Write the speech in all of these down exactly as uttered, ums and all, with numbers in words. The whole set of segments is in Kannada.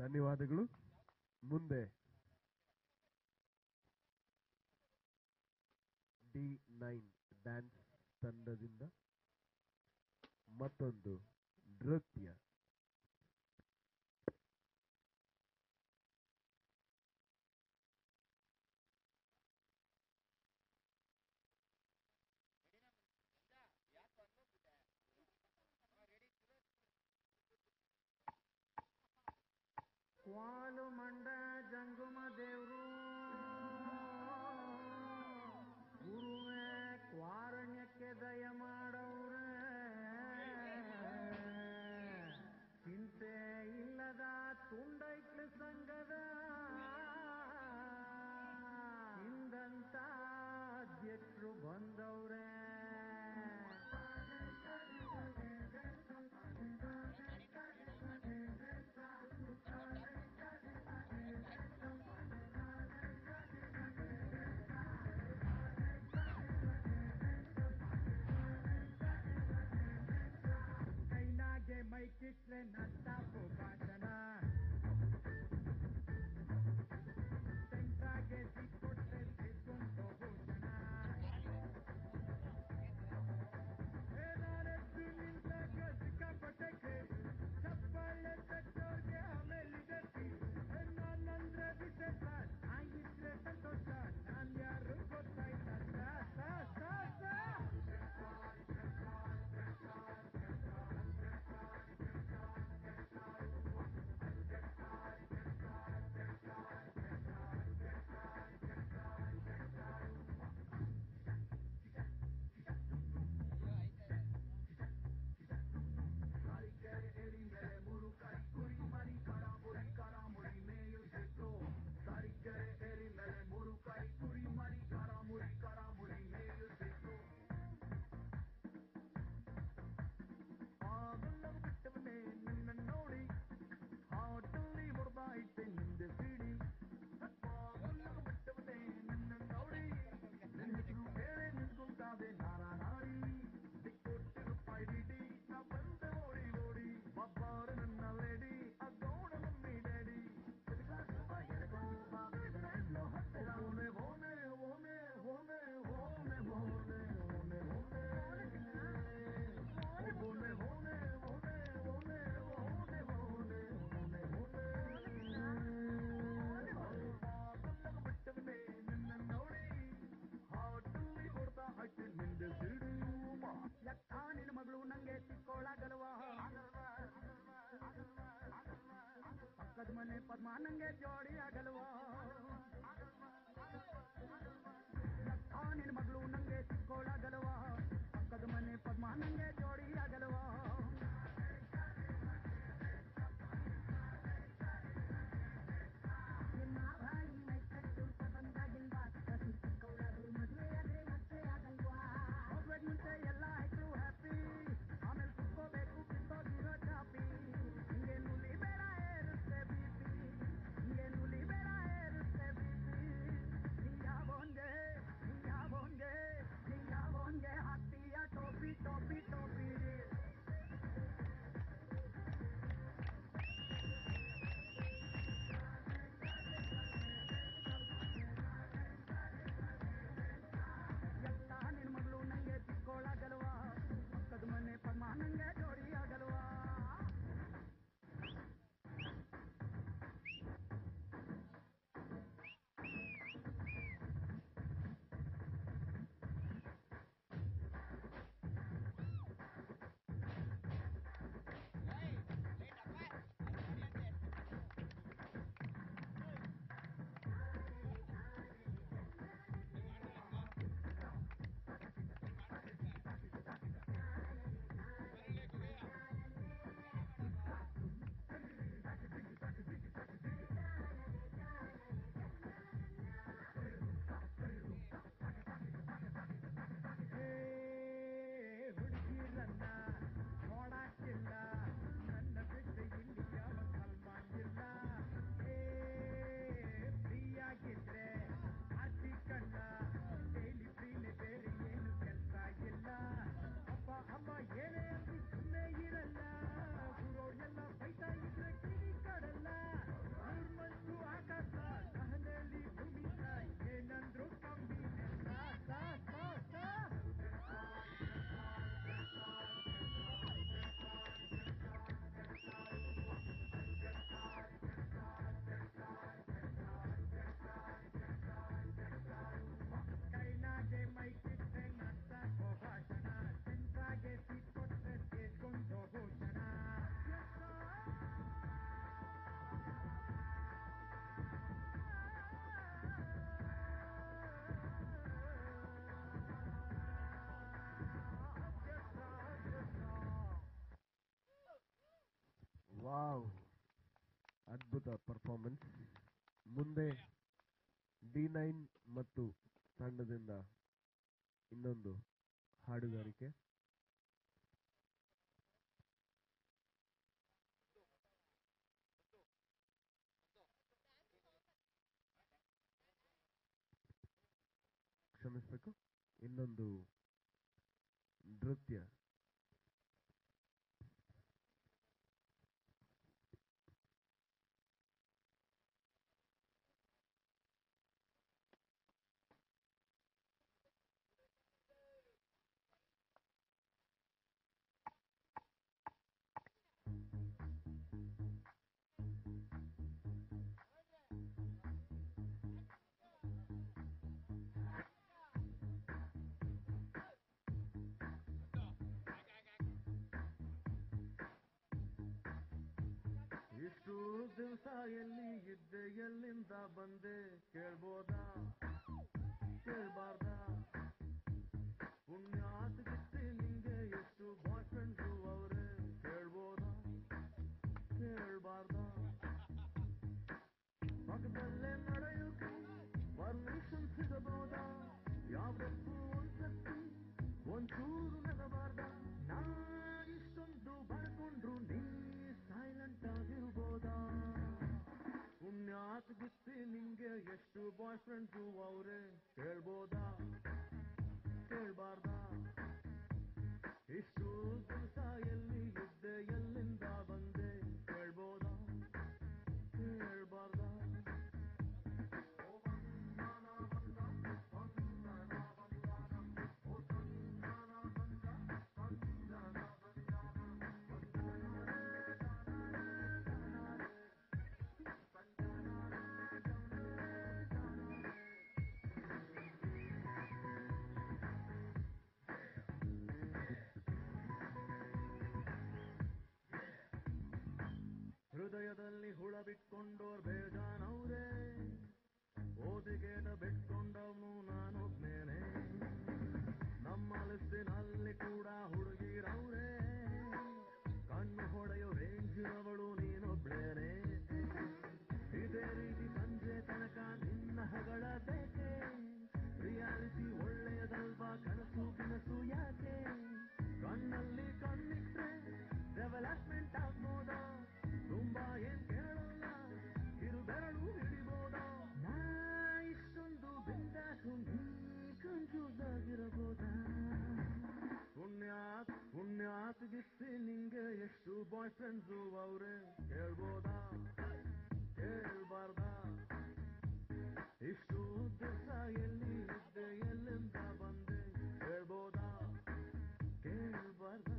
ಧನ್ಯವಾದಗಳು. ಮುಂದೆ ಡಿ ನೈನ್ ಡ್ಯಾನ್ಸ್ ತಂಡದಿಂದ ಮತ್ತೊಂದು ನೃತ್ಯ. ಕ್ವಾಲು ಮಂಡ ಜಂಗುಮ ದೇವ್ರು ಗುರುವೇ ಕ್ವಾರಣ್ಯಕ್ಕೆ ದಯ ಮಾಡವ್ರೆ. ಚಿಂತೆ ಇಲ್ಲದ ತುಂಡೈಕ್ಳು ಸಂಘದ ಹಿಂದಂತ ಅಧ್ಯಕ್ಷರು ಬಂದವ್ರೆ. ಕೈನಾಗೆ ಮೈಕಿಟ್ಲೆ ನತ್ತಾಪು ಭಾಷಣ, ಸೆಂಟ್ರಾಗೆ ಸಿಕ್ಕೊಟ್ಲೆ ಸಿಕ್ಕುಂಟು ಭೂಷಣ. ಏನಾರೆದ್ದು ನಿಂತಾಗ ಸಿಕ್ಕಾಪಟ್ಟೆ ಚಪ್ಪಾಳೆ ತಟ್ಟೋರ್ಗೆ ಆಮೇಲಿದೆ ನಾನಂದ್ರೆ ವಿಶೇಷ, ಆಗಿದ್ರೆ ಸಂತೋಷ. ನಾನ್ ಯಾರು ಗೊತ್ತಾಯ್ತ ನಿನ್ನ ಮಗಳು ನಂಗೆ ಸಿಕ್ಕೋಳಾಗಲ್ವ, ಪಕ್ಕದ ಮನೆ ಪದ್ಮ ನಂಗೆ ಜೋಡಿ ಆಗಲ್ವ. ನಿನ್ನ ಮಗಳು ನಂಗೆ ಸಿಕ್ಕೋಳಾಗಲ್ವ, ಪಕ್ಕದ ಮನೆ ಪದ್ಮ ನಂಗೆ ಜೋಡಿ ಆಗಲ್ವ. ಮುಂಚೆ ಎಲ್ಲ ಆಯ್ತು ಹ್ಯಾಪಿ, ಆಮೇಲೆ ಕುತ್ಕೋಬೇಕು ಕಿತ್ತೋಗಿರೋ ಚಾಪಿ. ಹಿಂಗೆ ನುಲಿ ಬೇಡ ಏರುತ್ತೆ ಬಿಪಿ, ಹಿಂಗೆ ನುಲಿ ಬೇಡ ದ ಪರ್ಫಾರ್ಮೆನ್ಸ್. ಮುಂದೆ ಡಿ ನೈನ್ ಮತ್ತು ತಂಡದಿಂದ ಇನ್ನೊಂದು ಹಾಡುಗಾರಿಕೆ. ಕ್ಷಮಿಸಬೇಕು, ಇನ್ನೊಂದು ನೃತ್ಯ. ಇಷ್ಟು ದಿವಸ ಎಲ್ಲಿ ಇದ್ದೆ, ಎಲ್ಲಿಂದ ಬಂದೆ ಕೇಳ್ಬೋದಾ, ಕೇಳ್ಬಾರ್ದ? ಪುಣ್ಯಾತ್ಗಿತ್ತಿ ನಿಂಗೆ ಎಷ್ಟು ಬಾಯ್ ಫ್ರೆಂಡ್ಸು ಅವ್ರೆ ಕೇಳ್ಬೋದಾ, ಕೇಳ್ಬಾರ್ದ? ಪಕ್ಕದಲ್ಲೇ ನಡೆಯೋಕೆ ಪರ್ಮಿಷನ್ ಸಿಗಬಹುದಾ? ಯಾವತ್ತೂ ಒಂದ್ಸತಿ ಒಂಚೂರು ನಗಬಾರ್ದ? ನಾ ಇಷ್ಟೊಂದು ಬರ್ಕೊಂಡ್ರು ನೀ ಸೈಲೆಂಟ್ ಆಗಿರ್ಬೋದಾ? ಪುಣ್ಯಾತ್ಗಿತ್ತಿ ನಿಂಗೆ ಎಷ್ಟು ಬಾಯ್ ಫ್ರೆಂಡ್ಸು ಅವ್ರೆ ಕೇಳ್ಬೋದಾ, ಕೇಳ್ಬಾರ್ದ? ಇಷ್ಟು ದಿವಸ ಎಲ್ಲಿ ಇದ್ದೆ, ಎಲ್ಲಿಂದ ಬಂದೆ ಕೇಳ್ಬೋದಾ, ಕೇಳ್ಬಾರ್ದ? ಹೃದಯದಲ್ಲಿ ಹುಳ ಬಿಟ್ಕೊಂಡೋರ್ ಬೇಜಾನವ್ರೆ, ಓದಿಗೆದ ಬಿಟ್ಕೊಂಡವನು ನಾನೊಬ್ನೇನೆ. ನಮ್ಮ ಲಿಸ್ಟಿನಲ್ಲಿ ಕೂಡ ಹುಡುಗಿರವ್ರೆ, ಕಣ್ಣು ಹೊಡೆಯೋ ರೇಂಜಿನವಳು ನೀನೊಬ್ಳೇನೆ. ಇದೇ ರೀತಿ ಸಂಜೆ ತನಕ ನಿನ್ನ ಹಗಳಬೇಕೆ? ರಿಯಾಲಿಟಿ ಒಳ್ಳೆಯದಲ್ವಾ, ಕನಸು ಕನಸು ಯಾಕೆ? ಕಣ್ಣಲ್ಲಿ ಕಣ್ಣಿಟ್ರೆ ಡೆವಲಪ್ಮೆಂಟ್ ಆಗ್ಬೋದಾ? ತುಂಬಾ ಏನ್ ಕೇಳಲ್ಲ, ಕಿರು ಬೆರಳು ಹಿಡಿಬೋದಾ? ನಾ ಇಷ್ಟೊಂದು ಬಿಂದಾಸು, ನೀ ಕನ್ಫ್ಯೂಸ್ ಆಗಿರಬಹುದಾ? ಪುಣ್ಯಾತ್ ಪುಣ್ಯಾತ್ಗಿತ್ತಿ ನಿಂಗೆ ಎಷ್ಟು ಬಾಯ್ ಫ್ರೆಂಡ್ಸು ಅವ್ರೆ ಕೇಳ್ಬೋದಾ, ಕೇಳ್ಬಾರ್ದ? ಇಷ್ಟು ದಿವಸ ಎಲ್ಲಿ ಇದ್ದೆ, ಎಲ್ಲಿಂದ ಬಂದೆ ಕೇಳ್ಬೋದಾ, ಕೇಳ್ಬಾರ್ದ?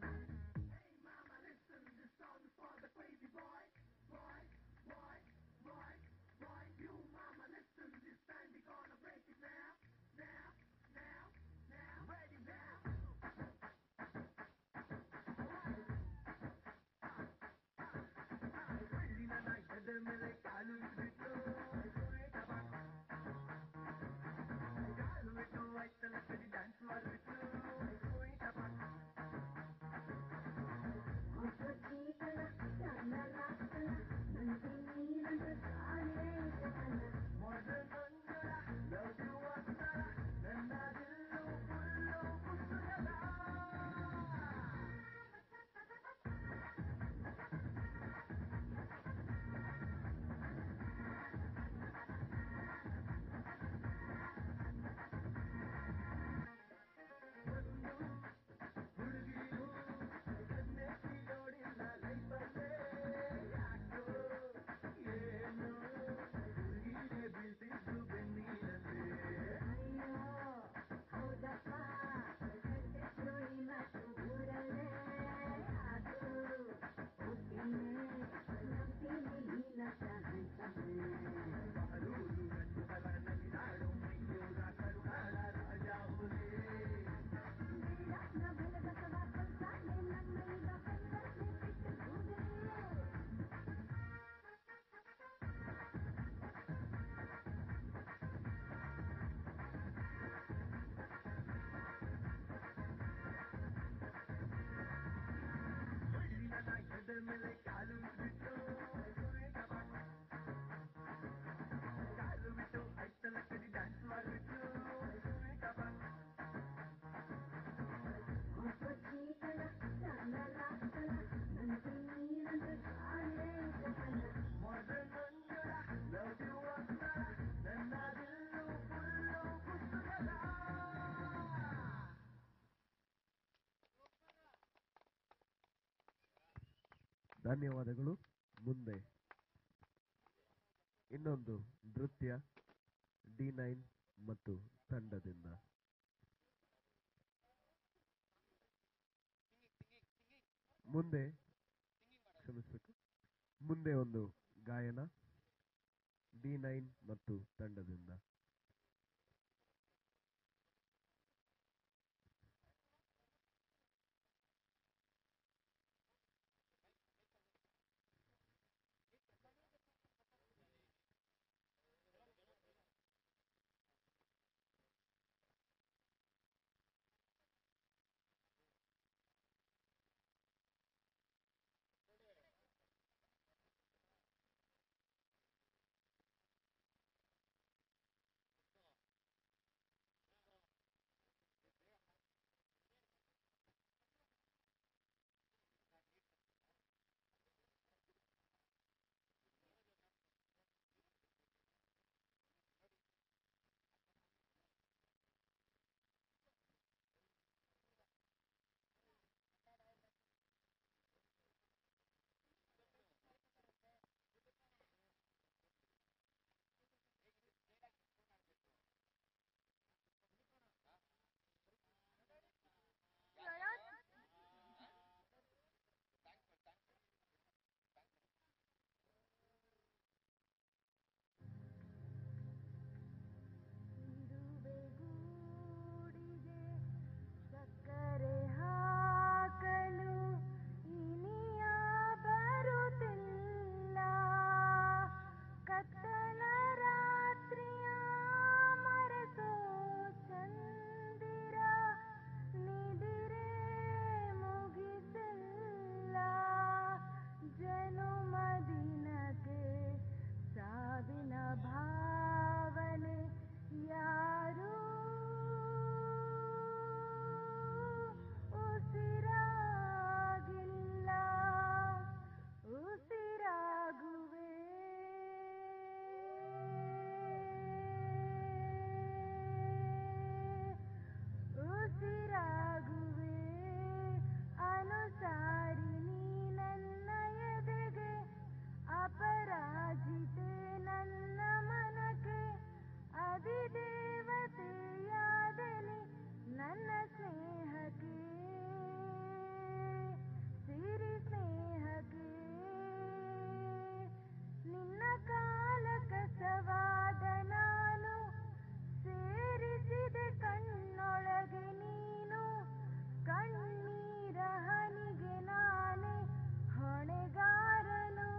ಮೇಲೆ ಕಾಲು ಬಿಟ್ಟು ಕಾಲು ಬಿಟ್ಟು ಆಯ್ತಲ್ಲ ಕಡಿ ಡ್ಯಾನ್ಸ್ ಮಾಡಿಬಿಟ್ಟು ಧನ್ಯವಾದಗಳು. ಮುಂದೆ ಇನ್ನೊಂದು ನೃತ್ಯ ಡಿ ನೈನ್ ಮತ್ತು ತಂಡದಿಂದ. ಮುಂದೆ ಕ್ಷಮಿಸಬೇಕು ಮುಂದೆ ಒಂದು ಗಾಯನ ಡಿ ನೈನ್ ಮತ್ತು ತಂಡದಿಂದ. ಸಕ್ಕರೆ ಹಾಕಲು ಇನಿಯ ಬರುತ್ತಿಲ್ಲ. ಕತ್ತಲ ರಾತ್ರಿಯ ಮರೆತೋ ಚಂದಿರ ನಿದಿರೆ ಮುಗಿಸಿಲ್ಲ. ಜನುಮ ದಿನಕ್ಕೆ ಸಾವಿನ ಭಾವನೆ ಯಾರು ಉಸಿರಾಗಿಲ್ಲ. ಉಸಿರಾಗುವೆ ಉಸಿರಾಗುವೆ ಅನುಸಾರಿ ನೀ ನನ್ನ ಎದೆಗೆ. ಅಪರಾಜಿತೆ ನನ್ನ ಮನಕ್ಕೆ. ಅಧಿದೇವತೆಯಾದೆನಿ ನನ್ನ ಸ್ನೇಹಕ್ಕೆ. ಸಿರಿ ಸ್ನೇಹಕ್ಕೆ ನಿನ್ನ ಕಾಲ ಕಸವಾದ ನಾನು ಸೇರಿಸಿದೆ ಕಣ್ಣೊಳಗೆ ನೀನು. ಕಣ್ಣೀರ ಹನಿಗೆ ನಾನೇ ಹೊಣೆಗಾರನು.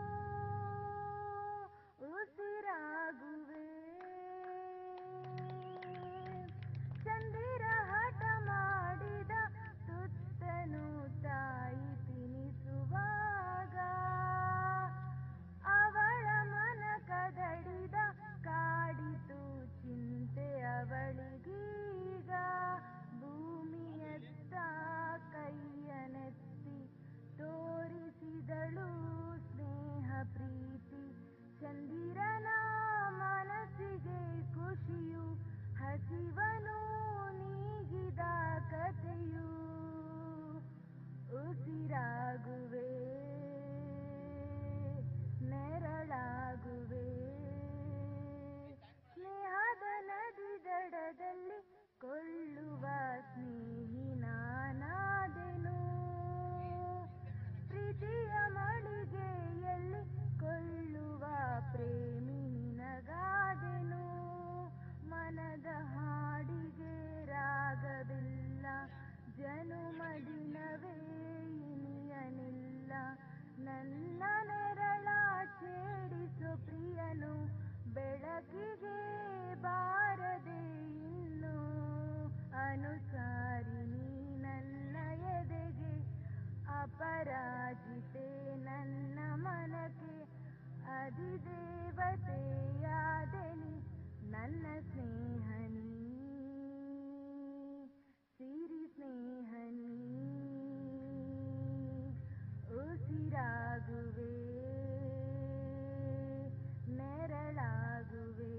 ಉಸಿರಾಗುವೆ ಚಂದಿರ ಹಠ ಮಾಡಿದ ತುತ್ತನು ತಾಯಿ ತಿನಿಸುವಾಗ. ಅವಳ ಮನ ಕದಡಿದ ಕಾಡಿತು ಚಿಂತೆ ಅವಳಿಗೀಗ. ಭೂಮಿಯತ್ತ ಕೈಯನೆತ್ತಿ ತೋರಿಸಿದಳು ಸ್ನೇಹ ಪ್ರೀತಿ. ಚಂದಿರನ ಮನಸ್ಸಿಗೆ ಖುಷಿಯು ಹಸಿವನು ನೀಗಿದ ಕಥೆಯು. ಉಸಿರಾಗುವೆ ನೆರಳಾಗುವೆ ಸ್ನೇಹದ ನದಿ ದಡದಲ್ಲಿ ಕೊಳ್ಳುವ ಸ್ನೇಹಿ ನಾನಾದೆನು. ಪ್ರೀತಿಯ ಮಳಿಗೆಯಲ್ಲಿ ಕೊಳ್ಳುವ ಪ್ರೇಮಿ ನಿನಗಾದೆನು. ಮನದ ಹಾಡಿಗೆ ರಾಗವಿಲ್ಲ. ಜನುಮ ದಿನವೇ ಇನಿಯನಿಲ್ಲ. ನನ್ನ ನೆರಳ ಛೇಡಿಸು ಪ್ರಿಯನು. ಬೆಳಕಿಗೆ ಬಾರದೆ ಇನ್ನು ಅನುಸಾರಿ ನೀ ನನ್ನ ಎದೆಗೆ. ಅಪರಾಜಿತೆ ನನ್ನ ಮನಕ್ಕೆ. ಅಧಿದೇವತೆಯಾದೆನಿ ನನ್ನ ಸ್ನೇಹನಿ. ಸಿರಿ ಸ್ನೇಹನಿ. ಉಸಿರಾಗುವೆ ನೆರಳಾಗುವೆ.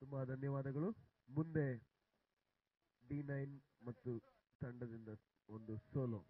ತುಂಬಾ ಧನ್ಯವಾದಗಳು. ಮುಂದೆ ಡಿ ನೈನ್ ಮತ್ತು ತಂಡದಿಂದ ಒಂದು ಸೋಲೋ.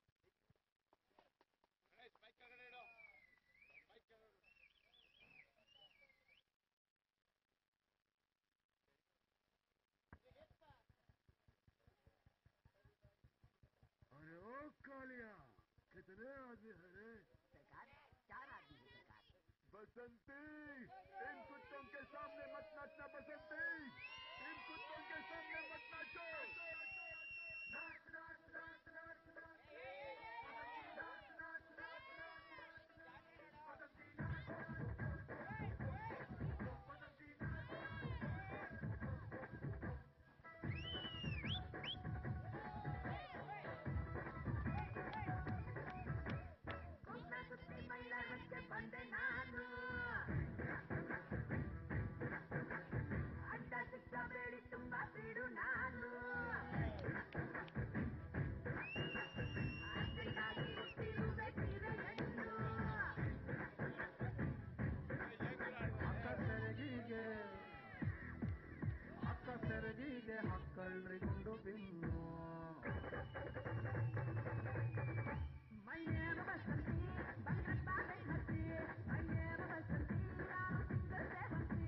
अरे ओ कालिया, कितने आदमी हैं रे? सरकार चार आदमी है सरकार। बसंती, इन कुत्तों के सामने मत नाचना बसंती, इन कुत्तों के सामने मत नाचो। नाच नाच नाच नाच नाच, बसंती नाच नाच नाच नाच, बसंती नाच नाच नाच, बसंती नाच ಕುಂಟ ಸುತ್ತಿ ಮೈಲಾರಕ್ಕೆ ಬಂದೆ ನಾನು, ಅಡ್ಡ ಸಿಕ್ಕ ಬೇಡಿ ತುಂಬಾ ಬಿಡು ನಾನು, ಅಡ್ಡಾಗಿ ಹುಟ್ಟಿರುವೆ ಕಿರೆಯನ್ನು, ಅಕ್ಕ ಸೆರಗಿಗೆ ಅಕ್ಕ ಸೆರಗಿಗೆ ಹಕ್ಕಳ್ರಿ ಗುಂಡು ಬಿನ್ನು. ಮೈನೇಮ ಬಸಂತಿ ಬಂದ್ರೆ ಬಾಳೆ ಹತ್ತಿ, ಮೈನೇಮ ಬಸಂತಿ ನಾನು ಸಿಂಗಲ್ ಸೇವಂತಿ,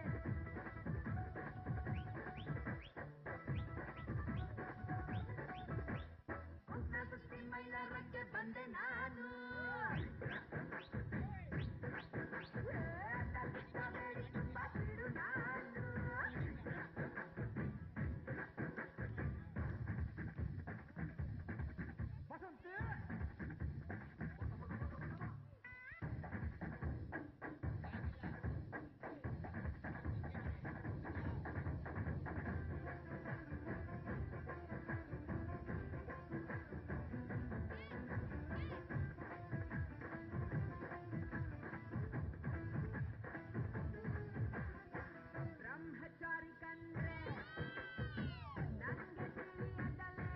ಕುಂಟ ಸುತ್ತಿ ಮೈಲಾರಕ್ಕೆ ಬಂದೆ ನಾನು, ಅಡ್ಡ ಸಿಕ್ಕ ಬೇಡಿ ತುಂಬಾ ಬಿಡು ನಾನು. ಬಸಂತಿ ಬ್ರಹ್ಮಚಾರಿ ಕಂಡ್ರೆ ನಂಗೆ ತಿಳಿಯದಲೆ,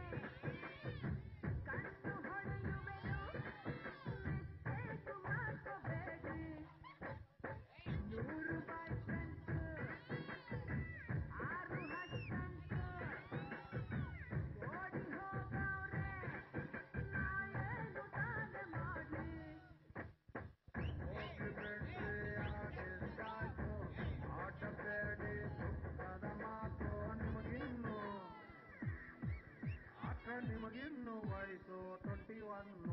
ಕಣ್ಣು ಹೊಡೆಯುವೆನು ಮಿಸ್ಟೇಕು ಮಾಡ್ಕೋಬೇಡಿ, ನೂರು ಬಾಯ್ ಫ್ರೆಂಡ್ಸ್ ಆರು ಹಸ್ಬೆಂಡ್ಸ್ ಓಡಿ ಹೋಗವ್ರೆ, ನಾ ಏನು ತಾನೆ ಮಾಡ್ಲಿ, ಹೋಗಿ ಬಿಡ್ರಿ ಆಗಿದ್ದಾಯ್ತು, ಆಟಬೇಡಿ ದುಃಖದ ಮಾತು, ನಿಮಗಿನ್ನು ಅಕ್ಕ ನಿಮಗಿನ್ನು ವಯಸ್ಸು ಟ್ವೆಂಟಿ ಒನ್ನು.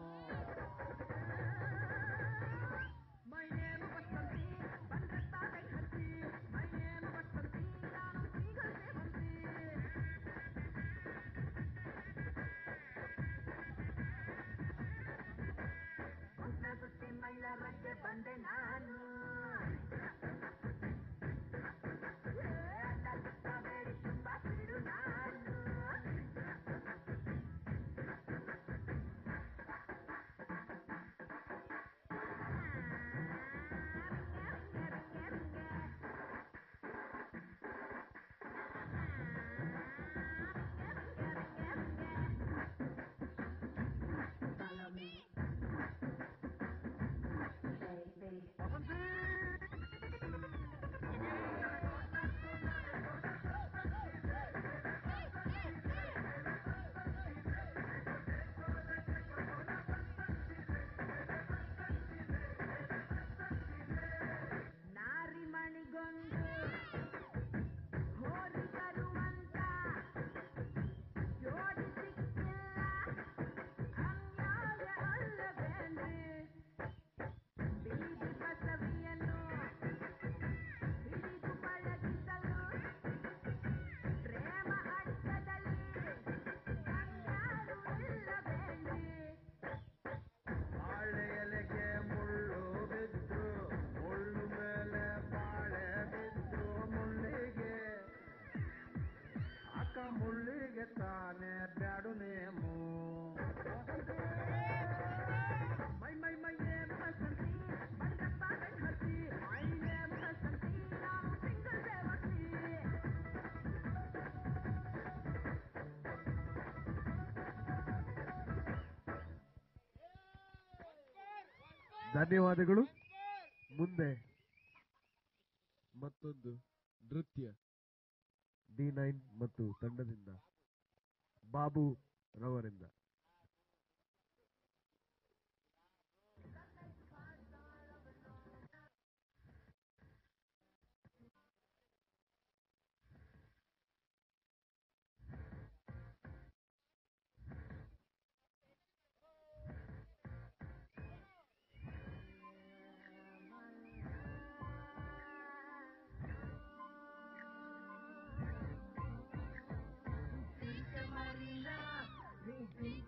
ಮೈನೇಮ ಬಸಂತಿ ಬಂದ್ರೆ ತಾಳೆ ಹತ್ತಿ, ಮೈನೇಮ ಬಸಂತಿ ನಾನು ಸಿಂಗಲ್ ಸೇವಂತಿ, ಕುಂಟ ಸುತ್ತಿ ಮೈಲಾರಕ್ಕೆ ಬಂದೆ ನಾನು, ಅಡ್ಡ ಸಿಕ್ಕ ಬೇಡಿ ತುಂಬಾ ಬಿಡು ನಾನು. Follow me, baby. ಬಸಂತಿ ನಾರಿ ಮಣಿಗೊಂದು ಹೋರಿ ತರುವಂತ ಜೋಡಿ ಸಿಕ್ಕಿಲ್ಲ, ಅನ್ಯಾಯ ಅಲ್ಲವೇನ್ರಿ, ಬೀದಿ ಬಸವಿಯನ್ನು ಹಿಡಿದು ಪಳಗಿಸಲು ಪ್ರೇಮ ಅಡ್ಡದಲ್ಲಿ ಅನ್ಯಾರು ಇಲ್ಲವೇನ್ರಿ, ಬಾಳೆ ಎಲೆಗೆ ಮುಳ್ಳು ಬಿದ್ರು, ಮುಳ್ಳು ಮೇಲೆ ಬಾಳೆ ಬಿದ್ರು, ಮುಳ್ಳಿಗೆ ಅಕ್ಕ ಮುಳ್ಳಿಗೆ ತಾನೇ ಬ್ಯಾಡು ನೇಮು. ಮೈ ಮೈ ಮೈ ನೇಮ ಬಸಂತಿ ಬಂದ್ರೆ ಬಾಳೆ ಹತ್ತಿ, ಮೈ ನೇಮ ಬಸಂತಿ ನಾನು ಸಿಂಗಲ್ ಸೇವಂತಿ. ಧನ್ಯವಾದಗಳು. ಮುಂದೆ ಮತ್ತೊಂದು ನೃತ್ಯ ಡಿ ನೈನ್ ಮತ್ತು ತಂಡದಿಂದ ಬಾಬು ರವರಿಂದ. Marina,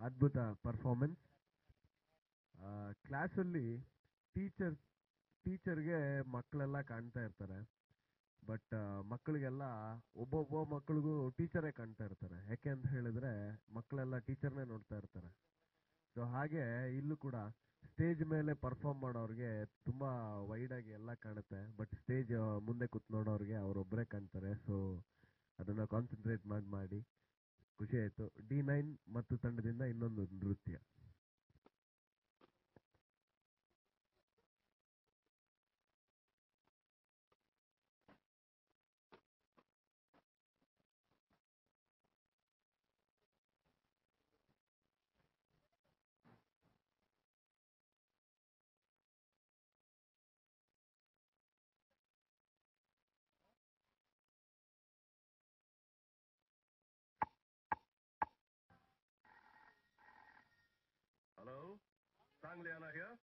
ಅದ್ಭುತ ಪರ್ಫಾರ್ಮೆನ್ಸ್. ಕ್ಲಾಸಲ್ಲಿ ಟೀಚರ್ ಟೀಚರ್ಗೆ ಮಕ್ಕಳೆಲ್ಲ ಕಾಣ್ತಾ ಇರ್ತಾರೆ, ಬಟ್ ಮಕ್ಕಳಿಗೆಲ್ಲ ಒಬ್ಬೊಬ್ಬ ಮಕ್ಕಳಿಗೂ ಟೀಚರೇ ಕಾಣ್ತಾ ಇರ್ತಾರೆ. ಯಾಕೆ ಅಂತ ಹೇಳಿದ್ರೆ ಮಕ್ಕಳೆಲ್ಲ ಟೀಚರ್ನೇ ನೋಡ್ತಾ ಇರ್ತಾರೆ. ಸೊ ಹಾಗೆ ಇಲ್ಲೂ ಕೂಡ ಸ್ಟೇಜ್ ಮೇಲೆ ಪರ್ಫಾರ್ಮ್ ಮಾಡೋರಿಗೆ ತುಂಬಾ ವೈಡ್ ಆಗಿ ಎಲ್ಲ ಕಾಣುತ್ತೆ, ಬಟ್ ಸ್ಟೇಜ್ ಮುಂದೆ ಕೂತ್ ನೋಡೋರಿಗೆ ಅವರೊಬ್ಬರೇ ಕಾಣ್ತಾರೆ. ಸೊ ಅದನ್ನ ಕಾನ್ಸಂಟ್ರೇಟ್ ಮಾಡಿ ಮಾಡಿ ಖುಷಿ ಆಯ್ತು. ಡಿ ನೈನ್ ಮತ್ತು ತಂಡದಿಂದ ಇನ್ನೊಂದು ನೃತ್ಯ. Hello? Sangliana here?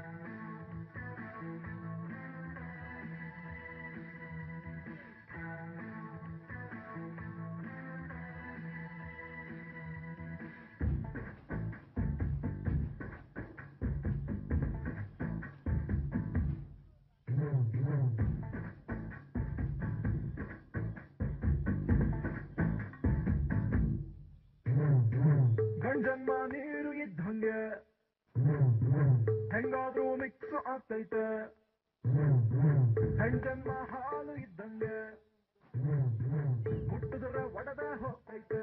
ಗಂಜನ್ಮ ನೀರು ಇದ್ದಂಗೆ ಹೆಂಗಾದ್ರೂ ಮಿಕ್ಸ್ ಆಗ್ತೈತೆ, ಹೆಂಜನ್ಮ ಹಾಲು ಇದ್ದಂಗೆ ಹುಟ್ಟಿದ್ರೆ ಒಡೆದ ಹೋಗ್ತೈತೆ.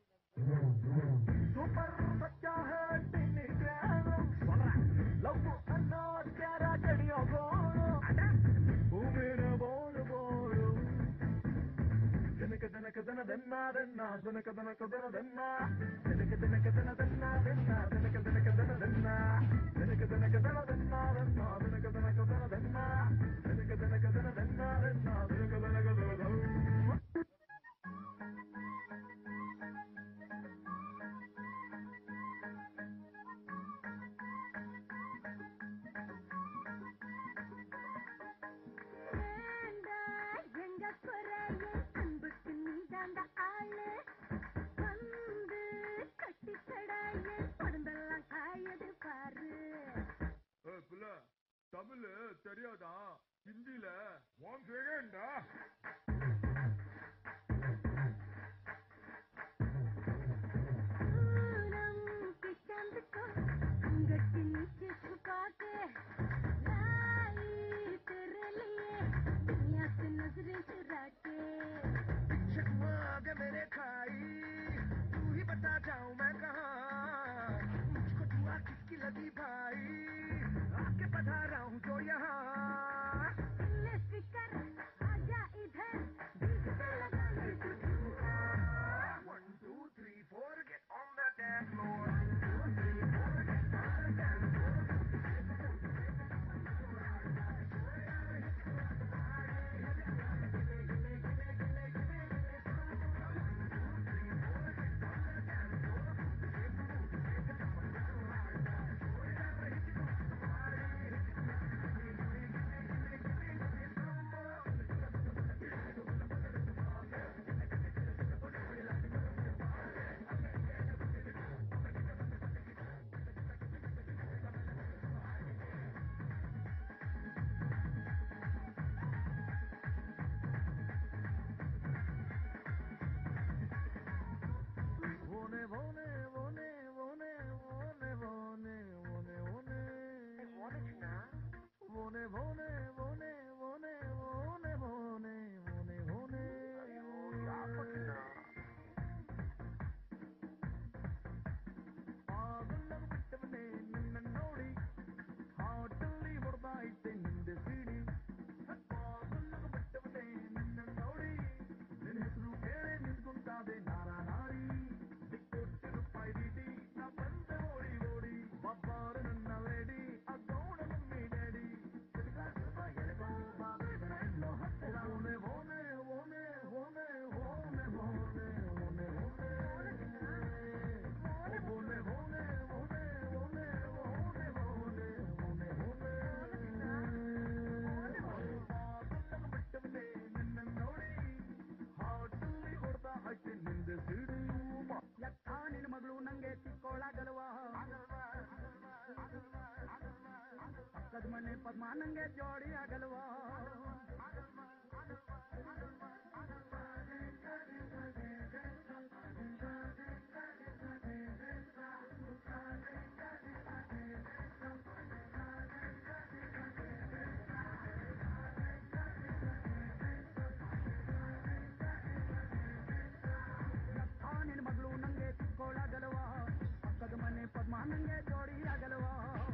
ಸೂಪರ್ ಸತ್ಯ ಹೇಳ್ತೀನಿ ಲವ್ ಅನ್ನೋ ಕ್ಯಾರ ಕಡಿಯೋ ಗೋಳು, ಭೂಮಿನ ಬೋಳು ಬೋಳು ಜನಕ ಜನಕ ದನ ದನ್ನ ದನ್ನ ಜನಕ ದನಕ ದನ ದನ್ನ ಜನಕ ಜನಕ ದನ ದನ್ನ ದನ್ನ ಜನಕ ಜನಕ ದನ ದನ್ನ ಜನಕ ಜನಕ ದನ ದನ್ನ ದನ್ನ ಜನಕ ಜನಕ ದನ ದನ್ನ ಜನಕ ಜನಕ ದನ ದನ್ನ ದನ್ನ ಜನಕ ಜನಕ ದನ ದನ್ನ. தமிழ் தெரியாதா? ஹிந்தில ஒன் செகண்டா मेरे खाई तू ही बता जाऊं मैं कहाँ, मुझको दुआ किसकी लगी भाई, आके बता रहा हूँ जो यहाँ one two three four get on the dance floor. ಮಗಳು ನಂಗೆ ಚಿಕ್ಕೋಳಾಗಲ್ವಾ ಪಕ್ಕದ ಮನೆ ಪದ್ಮ ನಂಗೆ ಜೋಡಿ ಆಗಲ್ವಾ ನಿನ್ನ ಮಗಳು ನಂಗೆ ಚಿಕ್ಕೋಳಾಗಲ್ವಾ ಪಕ್ಕದ ಮನೆ ಪದ್ಮ ನಂಗೆ ಜೋಡಿ ಆಗಲ್ವಾ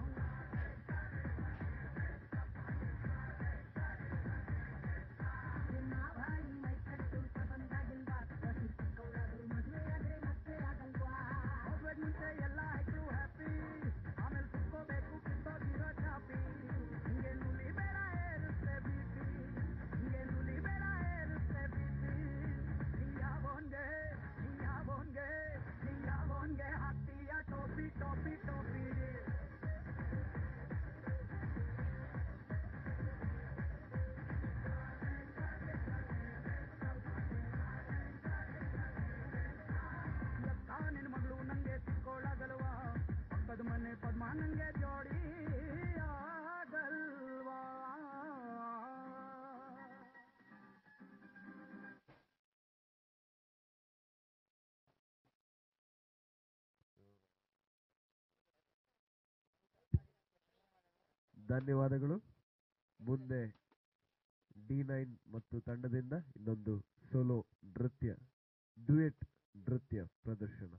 ಮುಂಚೆ ಎಲ್ಲ ಹೆಕ್ಳು ಹ್ಯಾಪಿ ಆಮೇಲೆ ಕುತ್ಕೋಬೇಕು ಕಿತ್ತೋಗಿರೋ ಚಾಪಿ ಹಿಂಗೆ ನುಲಿ ಬೇಡ ಏರುತ್ತೆ ಬಿಪಿ ಹಿಂಗೆ ನುಲಿ ಬೇಡ ಏರುತ್ತೆ ಬಿಪಿ ಯಾವೋನ್ಗೆ ಯಾವೋನ್ಗೆ ಯಾವೋನ್ಗೆ ಹಾಕ್ತೀಯ ಟೋಪಿ ಟೋಪಿ ಟೋಪಿ ನಿನ್ನ ಮಗಳು ನಂಗೆ ಚಿಕ್ಕೋಳಾಗಲ್ವಾ ಪಕ್ಕದ ಮನೆ ಪದ್ಮ ನಂಗೆ ಜೋಡಿ ಆಗಲ್ವಾ ಧನ್ಯವಾದಗಳು. ಮುಂದೆ ಡಿ ನೈನ್ ಮತ್ತು ತಂಡದಿಂದ ಇನ್ನೊಂದು ಸೋಲೋ ನೃತ್ಯ ಡ್ಯುಯೆಟ್ ನೃತ್ಯ ಪ್ರದರ್ಶನ.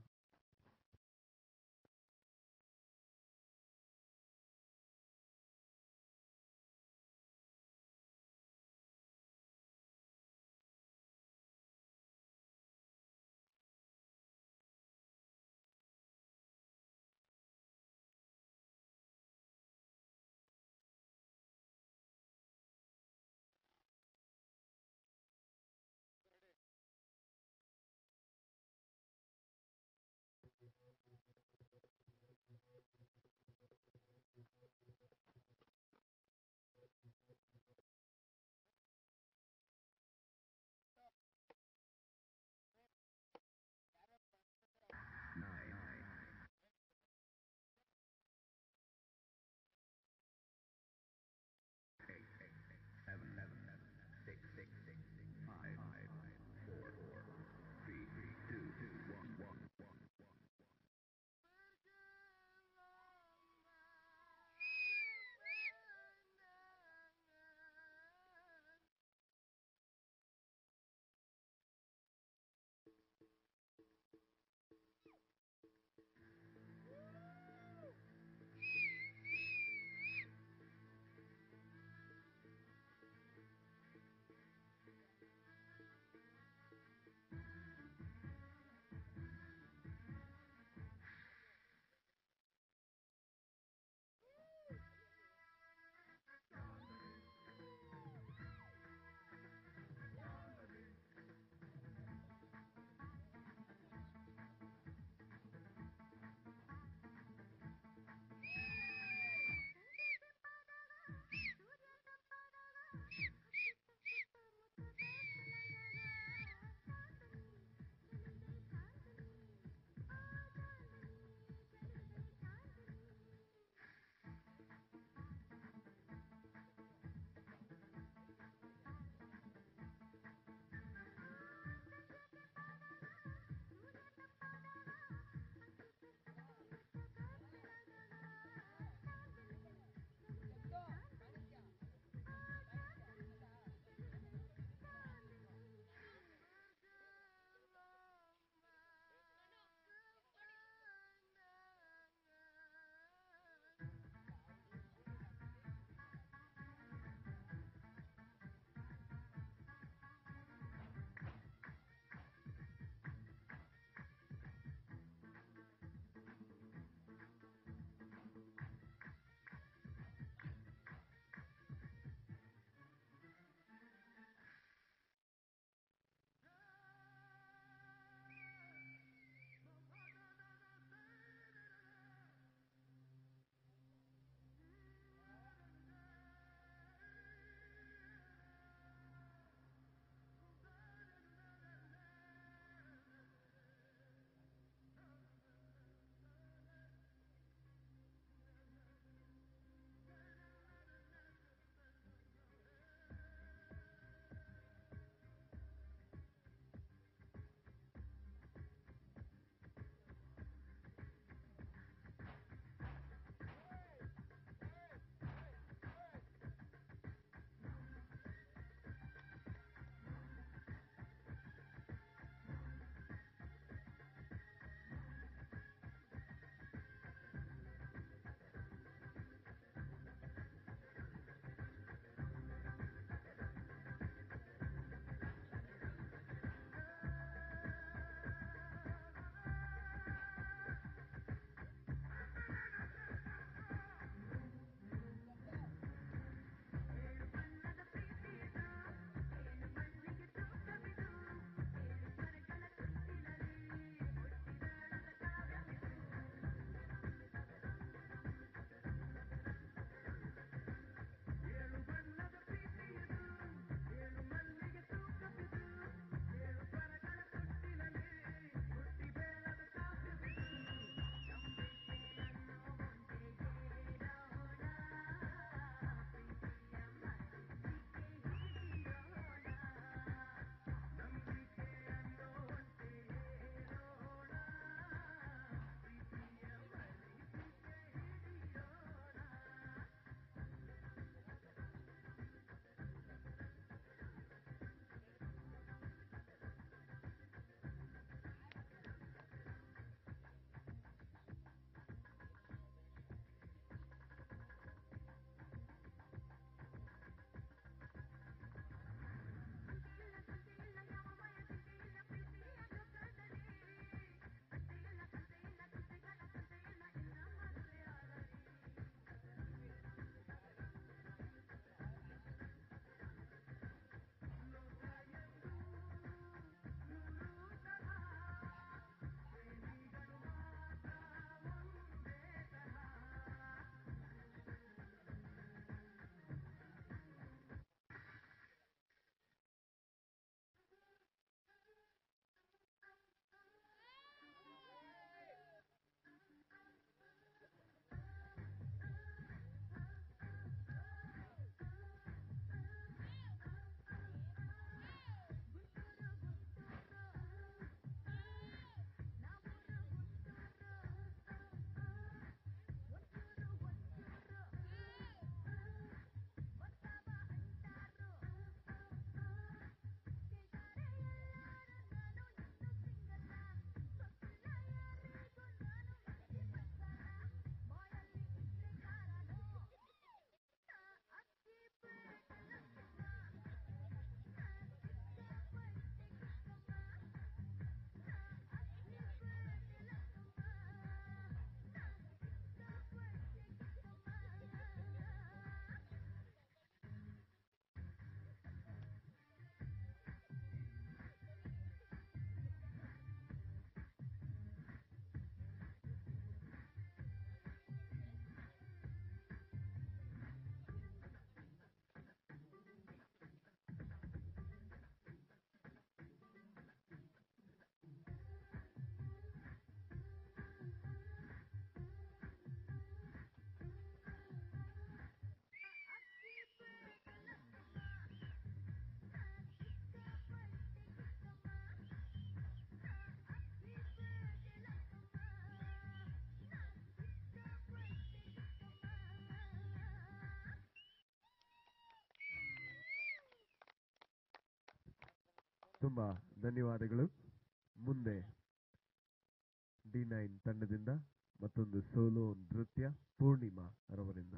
ತುಂಬಾ ಧನ್ಯವಾದಗಳು. ಮುಂದೆ ಡಿ ನೈನ್ ತಂಡದಿಂದ ಮತ್ತೊಂದು ಸೋಲೋ ನೃತ್ಯ ಪೂರ್ಣಿಮಾ ರವರಿಂದ.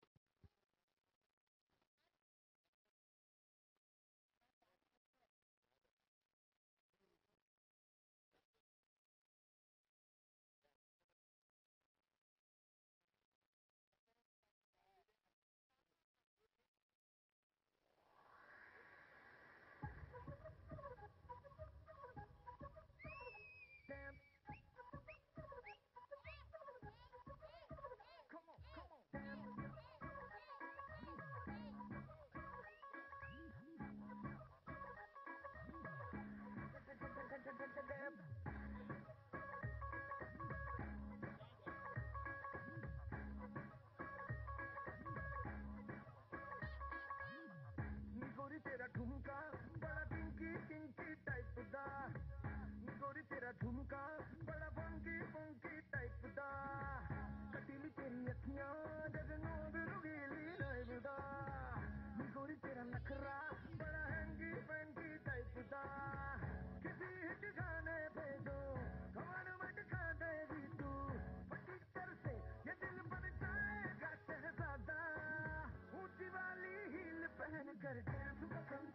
गोरी तेरा ठुमका बड़ा पिंकी पिंकी टाइप दा, गोरी तेरा ठुमका बड़ा फंकी फंकी टाइप दा, कटीली तेरी अखियां जगनू बिरुगीली टाइप दा, गोरी तेरा नखरा बड़ा हैंगी फैंकी टाइप दा, किसी हिट गाने पे दो कमर में दिखा देगी तू, पटीचर से ये दिल बन जाएगा शहजादा, ऊंची वाली हील पहन कर डांस पसंद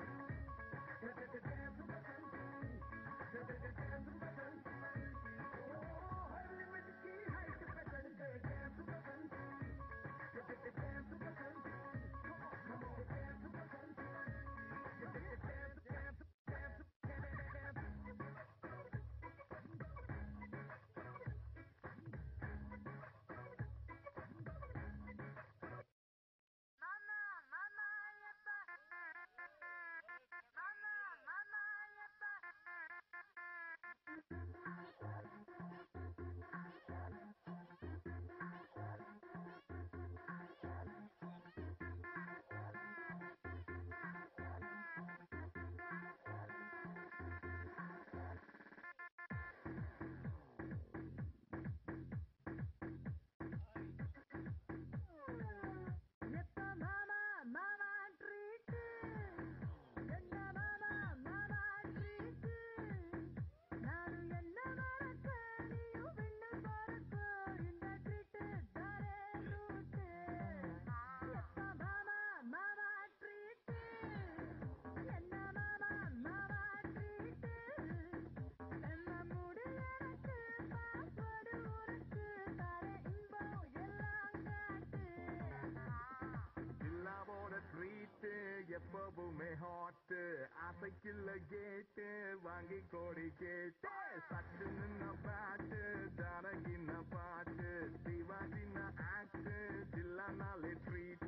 हर लिमिट की हाइट पे चढ़ कर डांस पसंद डांस पसंद डांस पसंद எப்பவுமே ஹாட் ஆசைக்குள்ள கேட்டு வாங்கி கோடி கேட்டு சட்டு நின்ன பாட்டு ஜானகின்ன பாட்டு சிவாஜின ஆக்ட் ஜில்லானாலே ட்ரீட்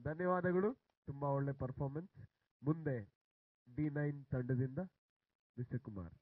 ಧನ್ಯವಾದಗಳು, ತುಂಬಾ ಒಳ್ಳೆ ಪರ್ಫಾರ್ಮೆನ್ಸ್. ಮುಂದೆ ಡಿ ನೈನ್ ತಂಡದಿಂದ ಮಿಸ್ಟರ್ ಕುಮಾರ್.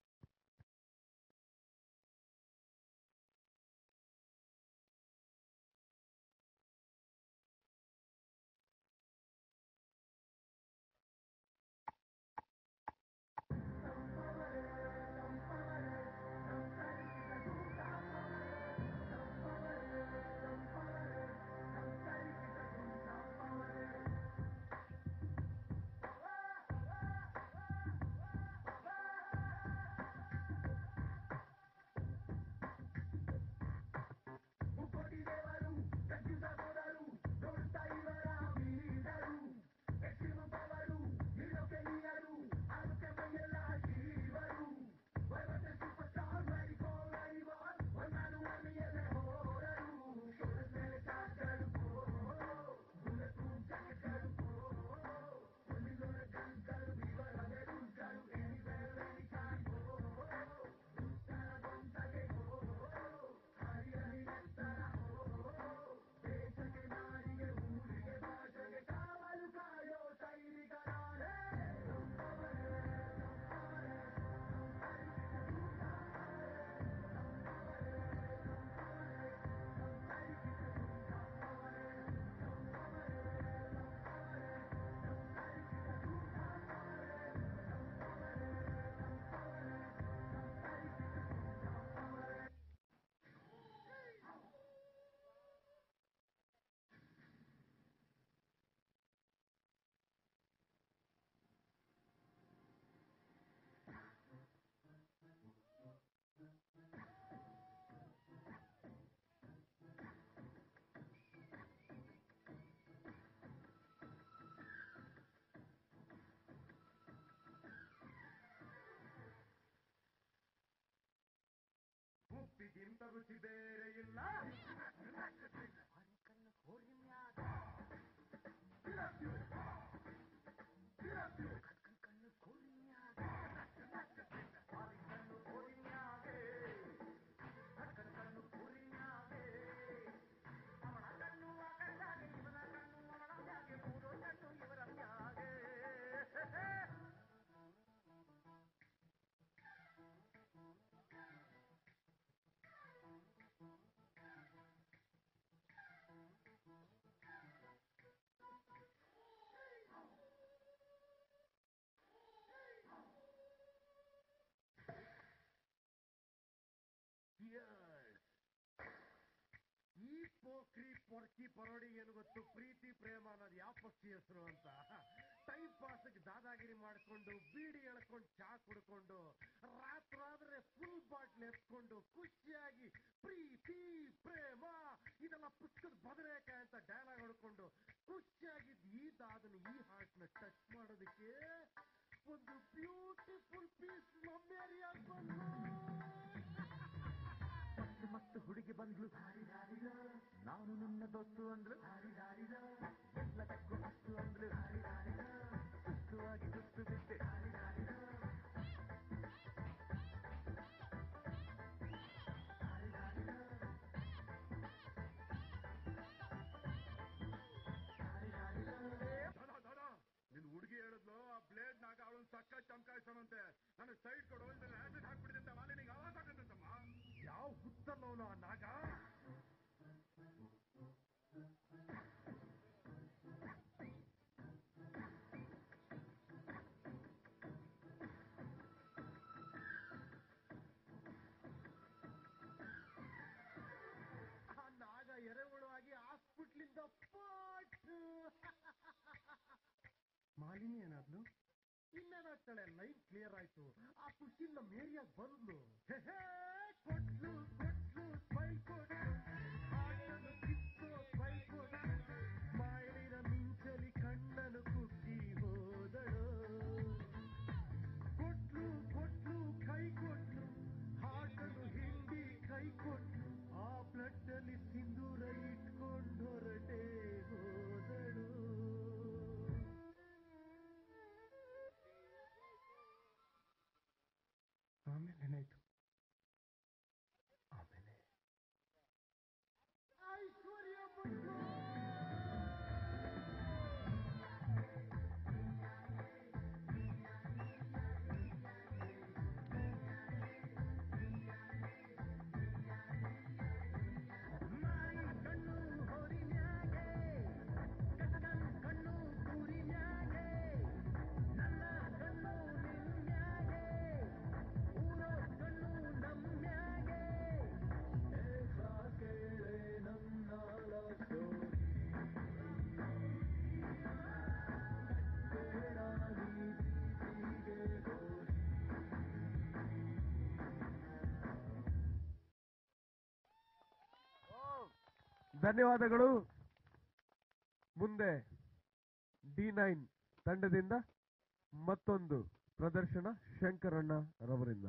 ಮುಕ್ತಿಗಿಂತ ರುಚಿ ಬೇರೆ ಇಲ್ಲ. ಈ ಪೋಖ್ರಿ ಪೊರ್ಕಿ ಪರೋಡಿ ಏನು ಗೊತ್ತು? ಪ್ರೀತಿ ಪ್ರೇಮ ಅನ್ನೋದು ಯಾವ ಪಕ್ಷಿ ಹೆಸರು ಅಂತ. ಟೈಮ್ ಪಾಸ್ಗೆ ದಾದಾಗಿರಿ ಮಾಡ್ಕೊಂಡು ಬೀಡಿ ಎಳ್ಕೊಂಡು ಚಾ ಕುಡ್ಕೊಂಡು ರಾತ್ರಾದ್ರೆ ಫುಲ್ ಬಾಟ್ಲ್ ಎತ್ಕೊಂಡು ಖುಷಿಯಾಗಿ ಪ್ರೀತಿ ಪ್ರೇಮ ಇದೆಲ್ಲ ಪುಸ್ತಕದ ಬದನೇಕಾಯಿ ಅಂತ ಡೈಲಾಗ್ ಹೊಡ್ಕೊಂಡು ಖುಷಿಯಾಗಿದ್ದು ಈ ದಾದನ ಈ ಹಾರ್ಟ್ನ ಟಚ್ ಮಾಡೋದಕ್ಕೆ ಒಂದು ಬ್ಯೂಟಿಫುಲ್ ಪೀಸ್ ಮಮ್ಮೇರಿಯಾಗಿ ಬಂದು ಮಸ್ತ್ ಹುಡುಗಿ ಬಂದ್ಲು, ನಾನು ನಿನ್ನ ದೊತ್ತು ಅಂದ್ಲು, ಎಲ್ಲ ತಕ್ಕು ಅಷ್ಟು ಅಂದ್ಲು, ಸುಸ್ತುವಾಗಿ ಸುತ್ತು ಬಿಟ್ಟೆ. ನಿನ್ ಹುಡುಗಿ ಹೇಳಿದ್ಲು ಆ ಬ್ಲೇಡ್ ನಾಗ ಅವಳನ್ನ ಸಕ್ಕ ಚಮಕಾಯಿಸೋಣಂತೆ. ನನ್ನ ಸೈಡ್ ಕೊಡು, ಆಸಿಡ್ ಹಾಕ್ಬಿಡಿದಂತೆ ಮಾಲಿನಿಗೆ ಆವಾಜ ಆಗತ್ತಂತಮ್ಮ. ಯಾವ ಹುತ್ತಲ್ಲವನು ಆ ನಾಗ? ಆ ನಾಗ ಎರೆಹುಳು ಆಗಿ ಹಾಸ್ಪಿಟ್ಲಿಂದ ಪಾಟ್. ಮಾಲಿನಿ ಏನಾದ್ಲು? ಇನ್ನೇನಾಗ್ತಾಳೆ? ಲೈನ್ ಕ್ಲಿಯರ್ ಆಯ್ತು. ಆ ಖುಷಿಯಿಂದ ಮೇರಿಯಾಗಿ ಬಂದ್ಲು. ಕೊಟ್ಲು ಕೊಟ್ಲು ಸ್ಮೈಲ್ ಕೊಟ್ಲು, ಹಾಡನ್ನು ಕಿತ್ತು ಸ್ಮೈಲ್ ಕೊಟ್ಲು, ಸ್ಮೈಲಿನ ಮಿಂಚಲಿ ಕಣ್ಣನ್ನು ಕುಕ್ಕಿ ಹೋದಳು. ಕೊಟ್ಲು ಕೊಟ್ಲು ಕೈ ಕೊಟ್ಲು, ಹಾಡನ್ನು ಹಿಂಡಿ ಕೈ ಕೊಟ್ಲು, ಆ ಬ್ಲಡ್ಡಲ್ಲಿ ಸಿಂಧೂರ ಇಟ್ಕೊಂಡು ಹೊರಟೆ ಹೋದಳು. ಆಮೇಲೆ ಏನಾಯ್ತು? ಧನ್ಯವಾದಗಳು. ಮುಂದೆ ಡಿ ನೈನ್ ತಂಡದಿಂದ ಮತ್ತೊಂದು ಪ್ರದರ್ಶನ ಶಂಕರಣ್ಣ ರವರಿಂದ.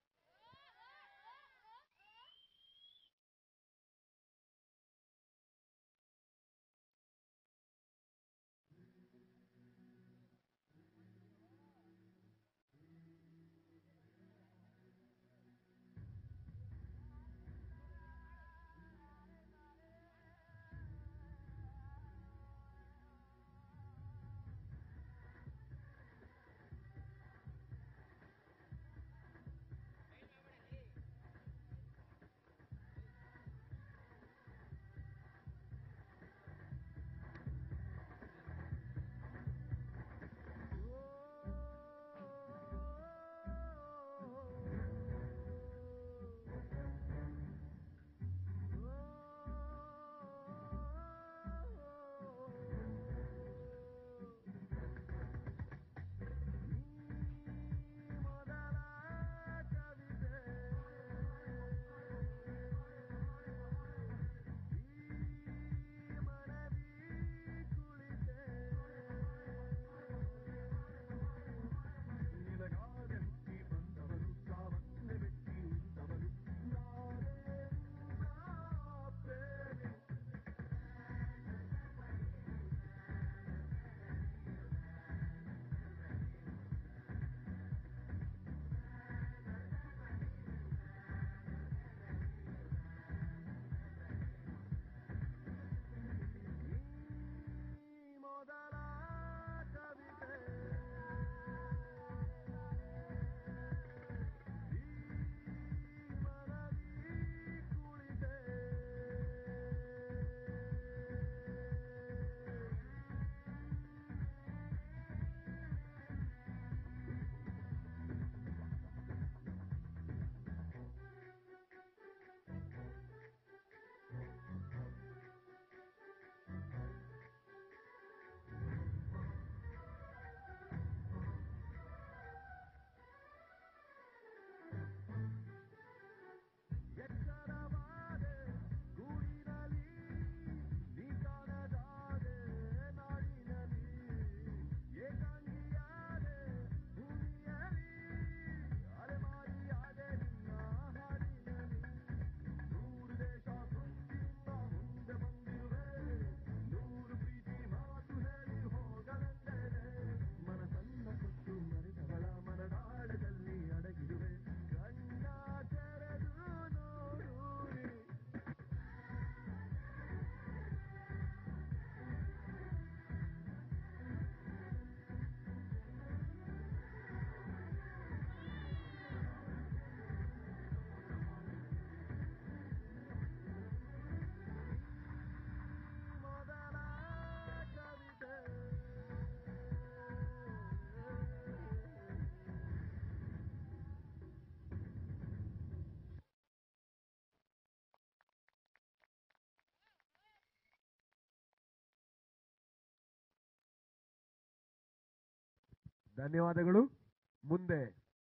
ಧನ್ಯವಾದಗಳು. ಮುಂದೆ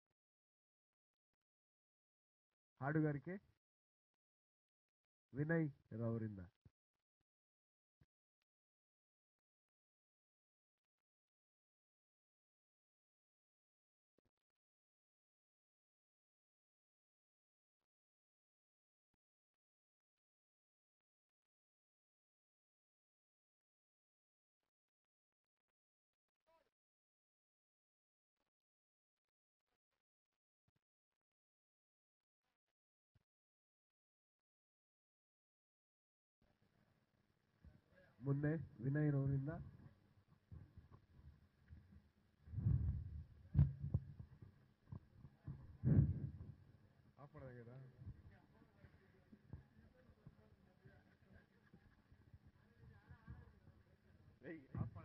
ಹಾಡುಗಾರಿಕೆ ವಿನಯ್ ರವರಿಂದ. ಮುಂದೆ ವಿನಯ್ ರವರಿಂದ. Hey,